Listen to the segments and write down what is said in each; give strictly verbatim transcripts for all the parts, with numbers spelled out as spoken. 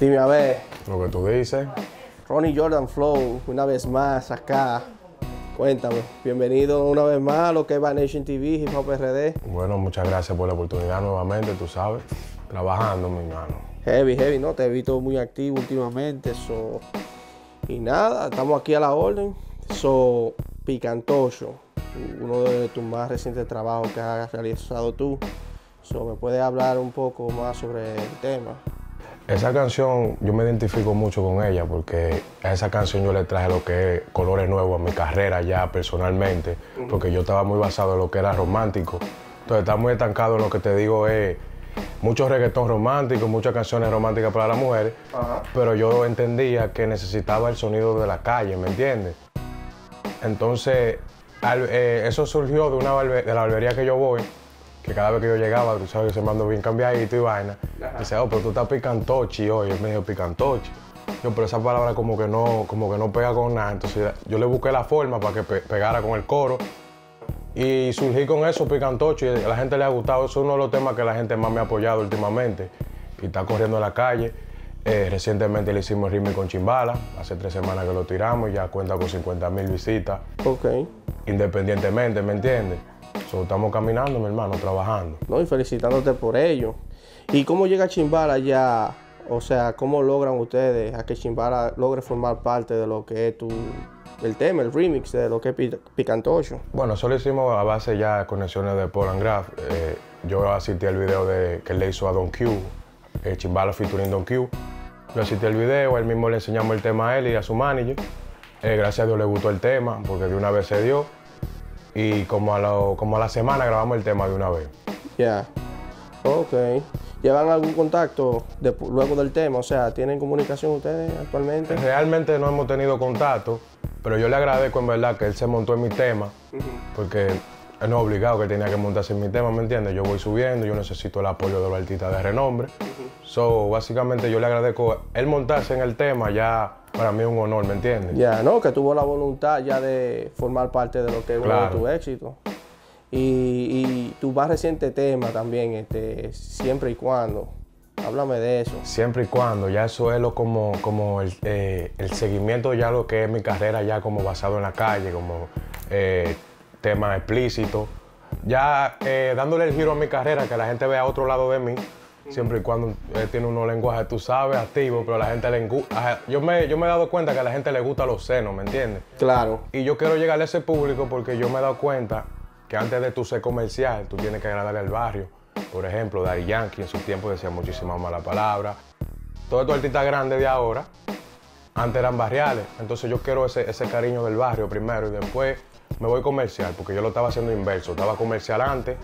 Dime a ver. Lo que tú dices. Ronnie Jordan Flow, una vez más acá. Cuéntame, bienvenido una vez más a lo que es Vibe Nation T V, Hip Hop R D. Bueno, muchas gracias por la oportunidad nuevamente, tú sabes. Trabajando, mi hermano. Heavy, heavy, ¿no? Te he visto muy activo últimamente, so... Y nada, estamos aquí a la orden. So, Picantocho, uno de tus más recientes trabajos que has realizado tú. So, ¿me puedes hablar un poco más sobre el tema? Esa canción, yo me identifico mucho con ella porque a esa canción yo le traje lo que es colores nuevos a mi carrera ya personalmente, uh-huh. Porque yo estaba muy basado en lo que era romántico. Entonces, está muy estancado en lo que te digo es mucho reggaetón romántico, muchas canciones románticas para las mujeres, uh-huh. Pero yo entendía que necesitaba el sonido de la calle, ¿me entiendes? Entonces, al, eh, eso surgió de, una barbe de la barbería que yo voy, que cada vez que yo llegaba, tú sabes que se me ando bien cambiadito y vaina. Ajá. Dice, oh, pero tú estás picantochi hoy. Él me dijo picantochi. Yo, pero esa palabra como que no, como que no pega con nada. Entonces yo le busqué la forma para que pe pegara con el coro. Y surgí con eso, picantochi. Y a la gente le ha gustado. Eso es uno de los temas que la gente más me ha apoyado últimamente. Y está corriendo en la calle. Eh, recientemente le hicimos el remix con Chimbala. Hace tres semanas que lo tiramos y ya cuenta con cincuenta mil visitas. Ok. Independientemente, ¿me entiendes? So, estamos caminando, mi hermano, trabajando. No, y felicitándote por ello. ¿Y cómo llega Chimbala ya? O sea, ¿cómo logran ustedes a que Chimbala logre formar parte de lo que es tu, el tema, el remix de lo que es Picantocho? Bueno, eso lo hicimos a base ya de conexiones de Paul and Graf. Eh, yo asistí al video de, que él le hizo a Don Q, eh, Chimbala featuring Don Q. Yo asistí al video, él mismo le enseñamos el tema a él y a su manager. Eh, gracias a Dios le gustó el tema, porque de una vez se dio. Y como a, lo, como a la semana grabamos el tema de una vez. Ya, yeah. Ok. ¿Llevan algún contacto de, luego del tema? O sea, ¿tienen comunicación ustedes actualmente? Realmente no hemos tenido contacto, pero yo le agradezco en verdad que él se montó en mi tema, uh-huh. Porque él no es obligado que tenía que montarse en mi tema, ¿me entiendes? Yo voy subiendo, yo necesito el apoyo de los artistas de renombre. Uh-huh. So, básicamente yo le agradezco él montarse en el tema, ya para mí es un honor, ¿me entiendes? Ya, yeah, no, que tuvo la voluntad ya de formar parte de lo que es claro. Uno de tus éxitos. Y, y tu más reciente tema también, este, Siempre y Cuando. Háblame de eso. Siempre y Cuando, ya eso es lo como, como el, eh, el seguimiento ya lo que es mi carrera ya como basado en la calle, como eh, temas explícitos. Ya eh, dándole el giro a mi carrera, que la gente vea otro lado de mí. Siempre y cuando eh, tiene unos lenguajes, tú sabes, activos, pero a la gente le gusta. Yo me, yo me he dado cuenta que a la gente le gusta los senos, ¿me entiendes? Claro. Y yo quiero llegarle a ese público porque yo me he dado cuenta que antes de tú ser comercial, tú tienes que agradarle al barrio. Por ejemplo, Daddy Yankee en su tiempo decía muchísimas malas palabras. Todos estos artistas grandes de ahora, antes eran barriales. Entonces yo quiero ese, ese cariño del barrio primero y después me voy comercial, porque yo lo estaba haciendo inverso. Estaba comercial antes.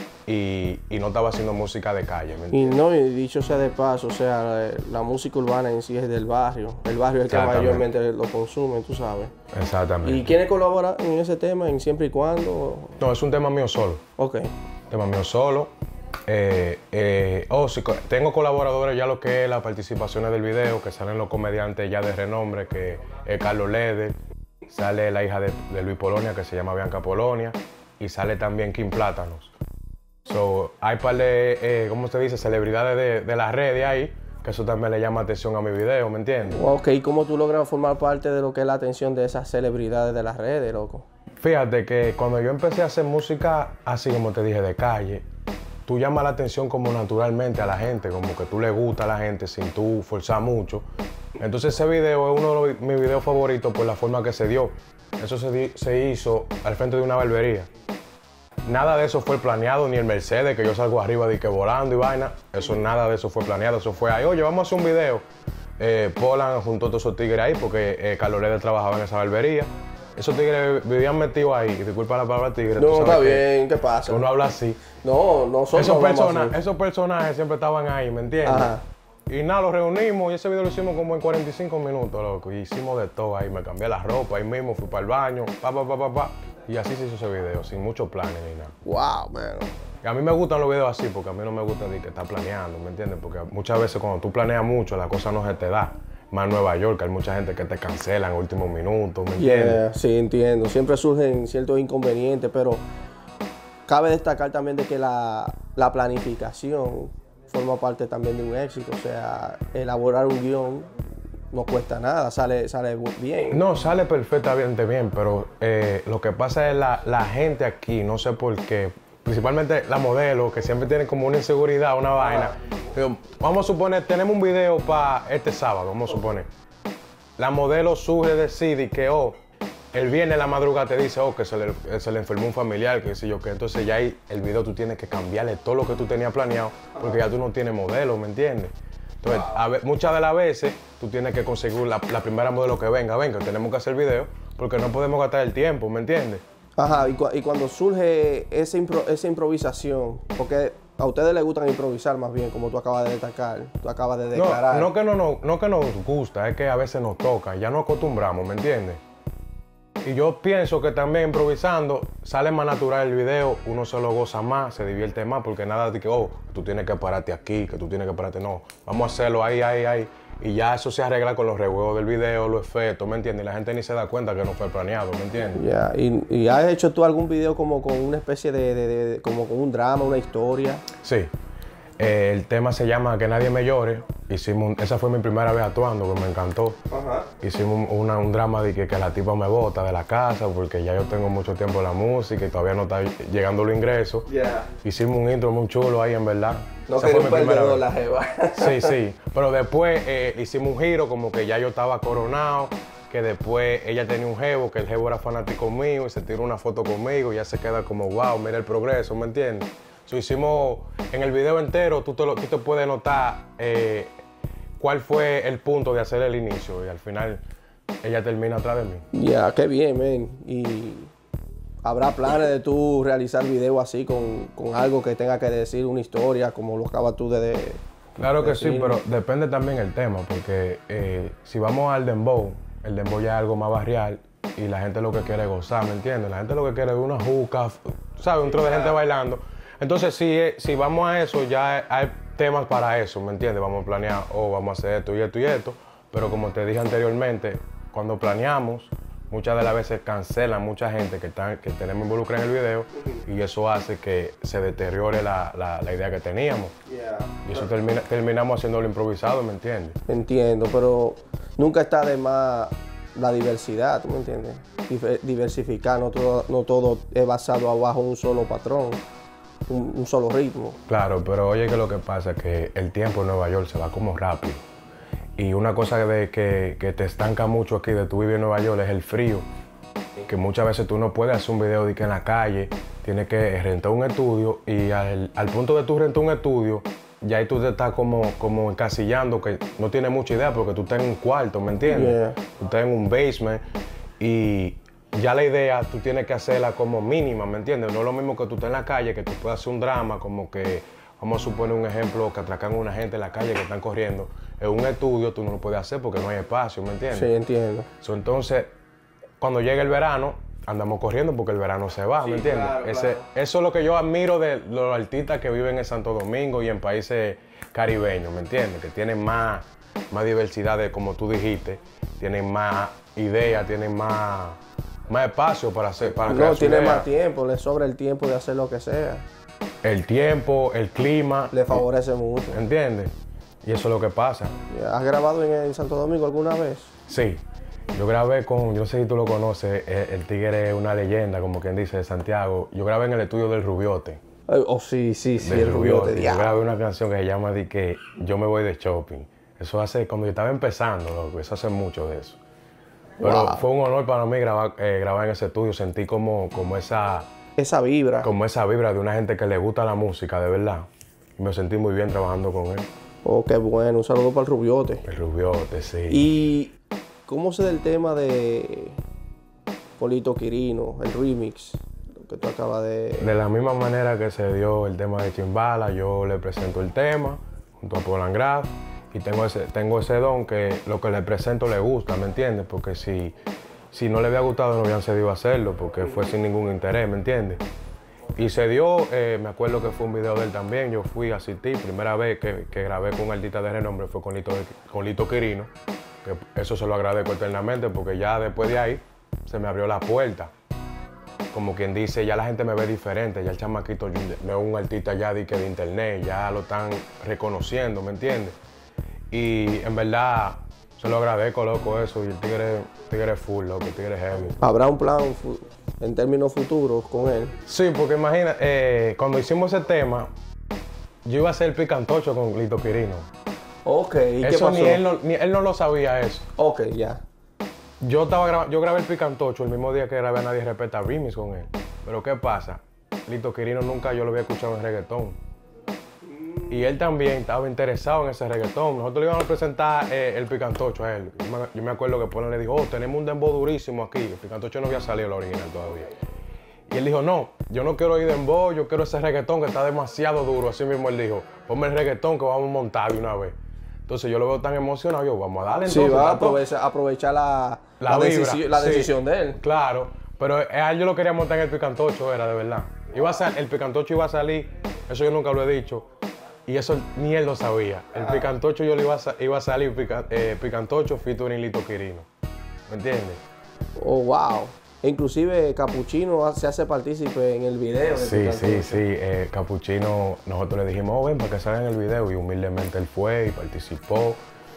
Y, y no estaba haciendo música de calle, ¿me entiendes? Y no, y dicho sea de paso, o sea, la, la música urbana en sí es del barrio. El barrio es el que mayormente lo consume, tú sabes. Exactamente. ¿Y quiénes colaboran en ese tema, en Siempre y Cuando? No, es un tema mío solo. Ok. Tema mío solo. Eh, eh, oh, sí, tengo colaboradores ya lo que es las participaciones del video, que salen los comediantes ya de renombre, que es Carlos Leder, sale la hija de, de Luis Polonia, que se llama Bianca Polonia, y sale también Kim Plátanos. So, hay par de, eh, ¿cómo se dice? Celebridades de, de las redes ahí, que eso también le llama atención a mi video, ¿me entiendes? Ok, ¿y cómo tú logras formar parte de lo que es la atención de esas celebridades de las redes, loco? Fíjate que cuando yo empecé a hacer música, así como te dije, de calle, tú llamas la atención como naturalmente a la gente, como que tú le gusta a la gente sin tú forzar mucho. Entonces ese video es uno de mis videos favoritos por la forma que se dio. Eso se, se hizo al frente de una barbería. Nada de eso fue planeado, ni el Mercedes, que yo salgo arriba de que volando y vaina. Eso, nada de eso fue planeado, eso fue ahí. Oye, vamos a hacer un video. Eh, Polan juntó a todos esos tigres ahí, porque eh, Carlos Leder trabajaba en esa barbería. Esos tigres vivían metidos ahí, y disculpa la palabra tigre. No, está bien, ¿qué pasa? Uno habla así. No, no son esos, persona, esos personajes siempre estaban ahí, ¿me entiendes? Ajá. Y nada, los reunimos y ese video lo hicimos como en cuarenta y cinco minutos, loco. Y hicimos de todo ahí, me cambié la ropa ahí mismo, fui para el baño, pa, pa, pa, pa, pa. Y así se hizo ese video, sin muchos planes ni nada. Wow, man. Y a mí me gustan los videos así, porque a mí no me gusta de que está planeando, ¿me entiendes? Porque muchas veces cuando tú planeas mucho, la cosa no se te da. Más en Nueva York, hay mucha gente que te cancela en últimos minutos, ¿me entiendes? Yeah, sí, entiendo. Siempre surgen ciertos inconvenientes, pero cabe destacar también de que la, la planificación forma parte también de un éxito. O sea, elaborar un guión no cuesta nada, sale, sale bien. No, sale perfectamente bien, pero eh, lo que pasa es la, la gente aquí, no sé por qué, principalmente la modelo, que siempre tienen como una inseguridad, una vaina. Pero vamos a suponer, tenemos un video para este sábado, vamos a suponer. La modelo surge, decide que, oh, el viernes en la madrugada te dice, oh, que se le, se le enfermó un familiar, que sé yo qué. Entonces ya ahí el video tú tienes que cambiarle todo lo que tú tenías planeado, porque ya tú no tienes modelo, ¿me entiendes? Entonces, a ver, muchas de las veces tú tienes que conseguir la, la primera modelo que venga, venga, tenemos que hacer video, porque no podemos gastar el tiempo, ¿me entiendes? Ajá, y, cu y cuando surge esa, impro esa improvisación, porque a ustedes les gustan improvisar más bien, como tú acabas de destacar, tú acabas de declarar. No, no, que no, no, no que nos gusta, es que a veces nos toca, ya nos acostumbramos, ¿me entiendes? Y yo pienso que también improvisando sale más natural el video, uno se lo goza más, se divierte más, porque nada de que, oh, tú tienes que pararte aquí, que tú tienes que pararte, no. Vamos a hacerlo ahí, ahí, ahí. Y ya eso se arregla con los rejuegos del video, los efectos, ¿me entiendes? Y la gente ni se da cuenta que no fue planeado, ¿me entiendes? Ya, y, ¿y has hecho tú algún video como con una especie de, de, de, de como con un drama, una historia? Sí. Eh, el tema se llama Que Nadie Me Llore. Hicimos, esa fue mi primera vez actuando, que me encantó. Ajá. Hicimos una, un drama de que, que la tipa me bota de la casa, porque ya yo tengo mucho tiempo en la música y todavía no está llegando los ingresos. Yeah. Hicimos un intro muy chulo ahí, en verdad. No quería un perdedor la jeva. Sí, sí. Pero después eh, hicimos un giro, como que ya yo estaba coronado, que después ella tenía un jevo, que el jevo era fanático mío y se tiró una foto conmigo y ya se queda como, wow, mira el progreso, ¿me entiendes? So, hicimos, en el video entero, tú te, lo, tú te puedes notar eh, cuál fue el punto de hacer el inicio y al final ella termina atrás de mí. Ya, yeah, qué bien, men. Y ¿habrá planes de tú realizar videos así con, con algo que tenga que decir una historia como lo acabas tú de, de Claro que decir? sí, pero depende también el tema, porque eh, si vamos al dembow, el dembow ya es algo más barrial y la gente lo que quiere es gozar, ¿me entiendes? La gente lo que quiere es una juca, ¿sabes? Un tro de gente bailando. Entonces, si, si vamos a eso, ya hay temas para eso, ¿me entiendes? Vamos a planear, o oh, vamos a hacer esto y esto y esto, pero como te dije anteriormente, cuando planeamos, muchas de las veces cancelan mucha gente que, está, que tenemos involucrada en el video y eso hace que se deteriore la, la, la idea que teníamos. Yeah. Y eso termina, terminamos haciéndolo improvisado, ¿me entiendes? Entiendo, pero nunca está de más la diversidad, ¿tú me entiendes? Diversificar, no todo, no todo es basado abajo en un solo patrón. Un, un solo ritmo. Claro, pero oye que lo que pasa es que el tiempo en Nueva York se va como rápido. Y una cosa de que, que te estanca mucho aquí de tu vivir en Nueva York es el frío. Que muchas veces tú no puedes hacer un video de que en la calle, tienes que rentar un estudio y al, al punto de tú rentar un estudio, ya ahí tú te estás como, como encasillando, que no tienes mucha idea porque tú estás en un cuarto, ¿me entiendes? Yeah. Tú estás en un basement y ya la idea tú tienes que hacerla como mínima, ¿me entiendes? No es lo mismo que tú estés en la calle, que tú puedas hacer un drama, como que, vamos a suponer un ejemplo, que atracan a una gente en la calle que están corriendo. En un estudio tú no lo puedes hacer porque no hay espacio, ¿me entiendes? Sí, entiendo. So, entonces, cuando llega el verano, andamos corriendo porque el verano se va, ¿me sí, entiendes? Claro, Ese, claro. Eso es lo que yo admiro de los artistas que viven en Santo Domingo y en países caribeños, ¿me entiendes? Que tienen más, más diversidad, de, como tú dijiste, tienen más ideas, tienen más... más espacio para hacer para no tiene idea. Más tiempo, le sobra el tiempo de hacer lo que sea. El tiempo, el clima le favorece mucho, ¿entiendes? Y eso es lo que pasa. ¿Has grabado en, en Santo Domingo alguna vez? Sí, yo grabé con, yo no sé si tú lo conoces, el, el tigre es una leyenda, como quien dice, de Santiago. Yo grabé en el estudio del Rubiote. Oh, sí, sí, sí, el Rubiote. Yo grabé una canción que se llama de que Yo me voy de shopping. Eso hace, cuando yo estaba empezando, loco, eso hace mucho de eso. Pero wow. Fue un honor para mí grabar, eh, grabar en ese estudio. Sentí como, como esa... Esa vibra. Como esa vibra de una gente que le gusta la música, de verdad. Y me sentí muy bien trabajando con él. Oh, qué bueno. Un saludo para el Rubiote. El Rubiote, sí. ¿Y cómo se da el tema de Polito Quirino, el remix, lo que tú acabas de...? De la misma manera que se dio el tema de Chimbala, yo le presento el tema junto a Polan Graf. Y tengo ese, tengo ese don que lo que le presento le gusta, ¿me entiendes? Porque si, si no le había gustado no habían cedido a hacerlo, porque fue sin ningún interés, ¿me entiendes? Y se dio, eh, me acuerdo que fue un video de él también, yo fui a asistir, primera vez que, que grabé con un artista de renombre fue con Lito, con Lito Quirino, que eso se lo agradezco eternamente porque ya después de ahí se me abrió la puerta. como quien dice, ya la gente me ve diferente, ya el chamaquito no es un artista ya de, que de internet, ya lo están reconociendo, ¿me entiendes? Y en verdad, se lo agradezco, loco, eso, y el tigre, tigre full, loco, el tigre heavy. ¿Habrá un plan en términos futuros con él? Sí, porque imagina, eh, cuando hicimos ese tema, yo iba a hacer el picantocho con Lito Quirino. Ok, ¿y eso qué pasó? Ni él, no, ni él no lo sabía eso. Ok, ya. Yo, estaba graba, yo grabé el picantocho el mismo día que grabé a Nadie Respeta Remix con él. Pero ¿qué pasa? Lito Quirino nunca yo lo había escuchado en reggaetón. Y él también estaba interesado en ese reggaetón. Nosotros le íbamos a presentar eh, el picantocho a él. Yo me, yo me acuerdo que Polo le dijo, oh, tenemos un dembow durísimo aquí. El picantocho no había salido la original todavía. Y él dijo, no, yo no quiero ir dembow, yo quiero ese reggaetón que está demasiado duro. Así mismo él dijo, ponme el reggaetón que vamos a montar de una vez. Entonces yo lo veo tan emocionado, yo, vamos a darle entonces. Sí, va a aprovechar, aprovechar la, la, la, vibra, decisión, la sí, decisión de él. Claro, pero a él yo lo quería montar en el picantocho, era de verdad. Iba a sal, el picantocho iba a salir, eso yo nunca lo he dicho, y eso ni él lo sabía. El ah. picantocho yo le iba a, iba a salir pica, eh, picantocho featuring Lito Quirino. ¿Me entiendes? Oh, wow. E inclusive Capuchino se hace partícipe en el video. Sí, sí, sí. Eh, Capuchino, nosotros le dijimos, oh, ven para que salga en el video. Y humildemente él fue y participó.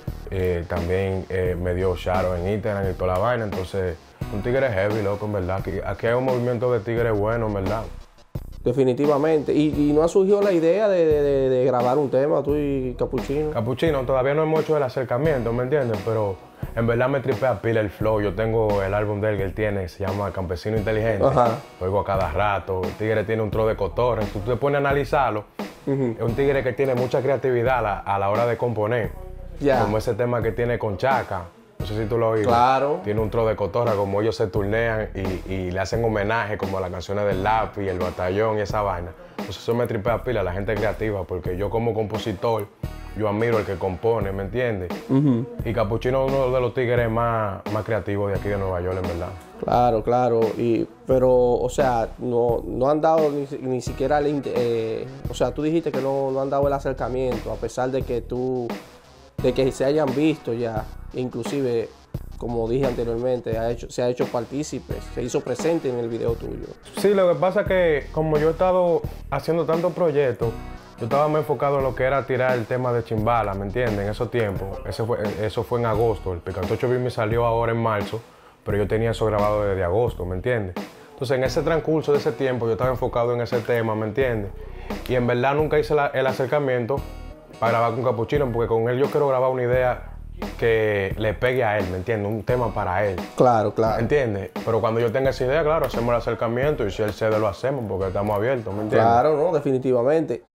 Eh, también eh, me dio shout en Instagram y toda la vaina. Entonces, un tigre heavy, loco, en verdad. Aquí, aquí hay un movimiento de tigres bueno, en verdad. Definitivamente. ¿Y, y no ha surgido la idea de, de, de grabar un tema, tú y Capuchino? Capuchino, todavía no hemos hecho el acercamiento, ¿me entiendes? Pero en verdad me tripea pila el flow. Yo tengo el álbum de él que él tiene, se llama Campesino Inteligente. Ajá. Lo oigo a cada rato. El tigre tiene un tro de cotorra. Si tú te pones a analizarlo, uh-huh. es un tigre que tiene mucha creatividad a la, a la hora de componer. Yeah. Como ese tema que tiene con Chaca. No sé si tú lo oíste. Claro. Tiene un tro de cotorra, como ellos se turnean y, y le hacen homenaje como a las canciones del Lápiz, el Batallón y esa vaina. Entonces eso me tripea pila, la gente creativa, porque yo como compositor, yo admiro al que compone, ¿me entiendes? Uh-huh. Y Capuchino es uno de los tigres más, más creativos de aquí de Nueva York, en verdad. Claro, claro. Y, pero, o sea, no, no han dado ni, ni siquiera el... Eh, o sea, tú dijiste que no, no han dado el acercamiento, a pesar de que tú... de que se hayan visto ya, inclusive, como dije anteriormente, ha hecho, se ha hecho partícipe, se hizo presente en el video tuyo. Sí, lo que pasa es que como yo he estado haciendo tantos proyectos, yo estaba más enfocado en lo que era tirar el tema de Chimbala, ¿me entiendes? En esos tiempos, eso fue, eso fue en agosto, el Picantocho Beat me salió ahora en marzo, pero yo tenía eso grabado desde agosto, ¿me entiendes? Entonces en ese transcurso de ese tiempo yo estaba enfocado en ese tema, ¿me entiendes? Y en verdad nunca hice la, el acercamiento para grabar con Capuchino, porque con él yo quiero grabar una idea que le pegue a él, ¿me entiendes? Un tema para él. Claro, claro. ¿Entiendes? Pero cuando yo tenga esa idea, claro, hacemos el acercamiento y si él cede lo hacemos porque estamos abiertos, ¿me entiendes? Claro, no, definitivamente.